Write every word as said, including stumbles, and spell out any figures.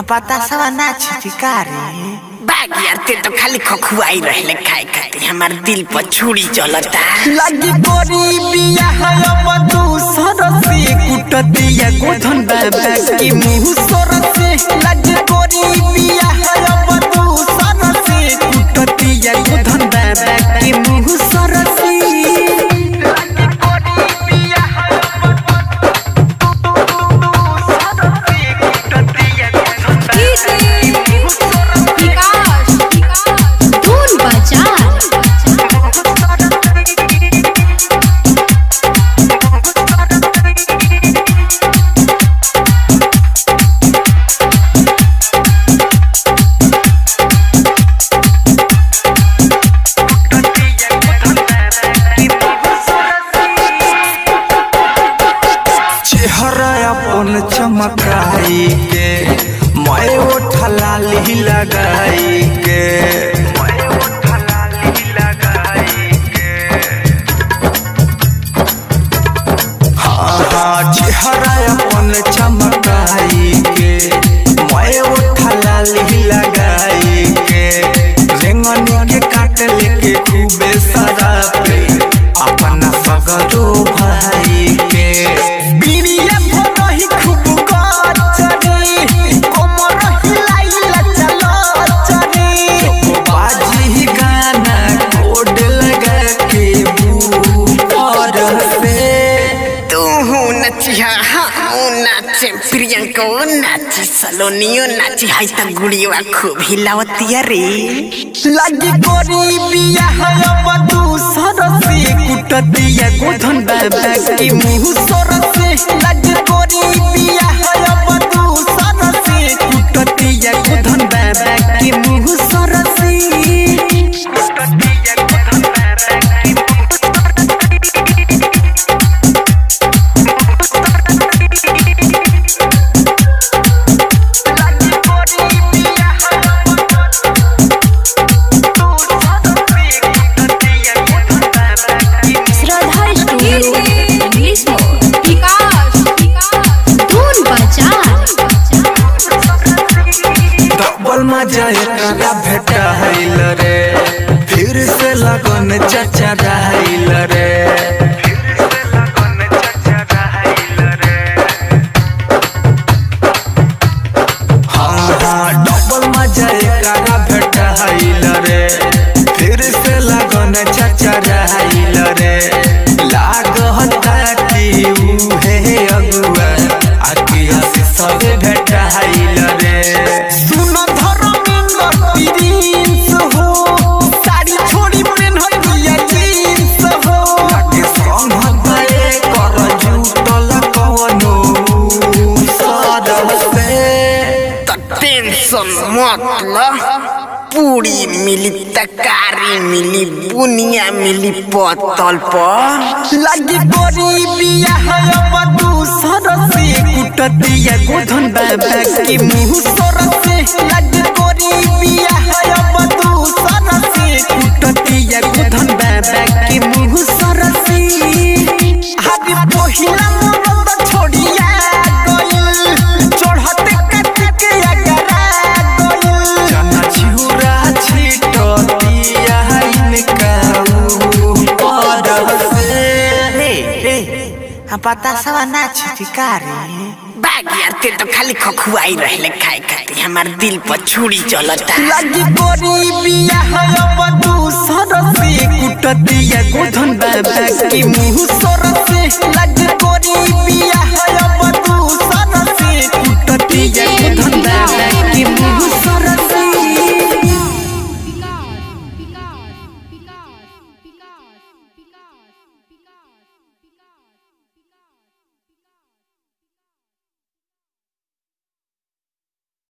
पता सवा ना छिकारी बाग यार ते तो खाली खखुआई रहले खाए खाए हमार दिल पर छुरी चलता लगी गरीबिया है अब तू सरसे कुटतिया गोधन बाबा की मुंह सरसे लगी गरीबिया है अब तू सरसे कुटतिया गोधन बाबा की मुंह सरसे चमकाई के मैं उठा लाली लगाई के मैं उठा लाली लगाई के हाँ हाँ चेहरा अपन चमकाई के मैं उठा लाली लगाई के रेंगनी के काट लेके खूबे सारा पे अपना सगरो भाई के बीड़िया प्रियंका नाची सलोनियो नाची हाई तक गुड़िया खूब हिलावतिया रे लगी गरीबिया है अब तू सरसे कुटतिया गोधन बाबा की मुंह सरसे लगी गरीबिया है अब तू सरसे कुटतिया गोधन बाबा की मुंह सरसे मजा एकरा भेटा हैल रे फिर से लगन चाचा रहैल रे फिर से लगन चाचा रहैल रे हाँ हाँ डबल मजा एकरा भेटा हैल रे फिर से लगन चाचा रहैल रे लागता कि उहे अगुआ आकिया से सब भेटा हैल रे मतलब पूरी मिली तकारी मिली बुनिया मिली पतल पर लगी गरीबिया है अब तू सरसे कुटतिया गोधन बाबा की मुंह सरसे लगी गरीबिया है अब तू सरसे कुटतिया गोधन बाबा की मुंह सरसे हरी पहिला मरद छोड़िया गइल चढ़ते कट के अगरा पता सवा ना छिकारी बाग यार ते तो खाली खखुआई रहले खाए खाए हमार दिल पर छुरी चलता लगी गरीबिया है अब तू सरसे कुटतिया गोधन बाबा की मुंह सरसे लगी